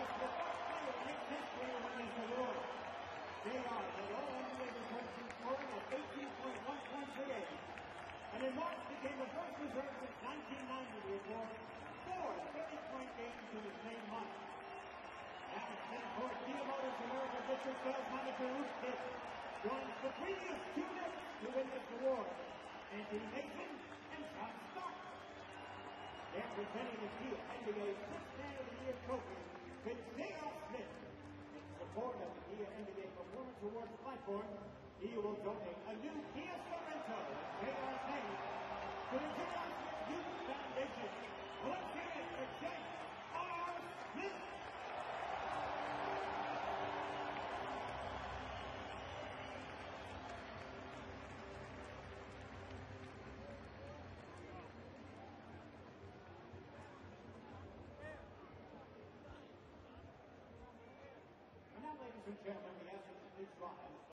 the first player in Knicks history to win this award. J.R. led all NBA reserves in scoring at 18.1 points a game, and in March became the first reserve since 1990 to record 4 30-point games in the same month. Now, Central Theomotus America District Sales Manager Ruth Knick joins the previous 2 Knicks to win this award, Anthony Mason and John Stark. They're presenting the team NBA's 6th Man of the Year trophy with J.R Smith. In support of the Kia NBA Performance Awards platform, he will donate a new Kia Sorento in J.R's name to the J.R Smith Youth Foundation. Let's hear it for J.R Smith. And now, ladies and gentlemen, the essence of this rise.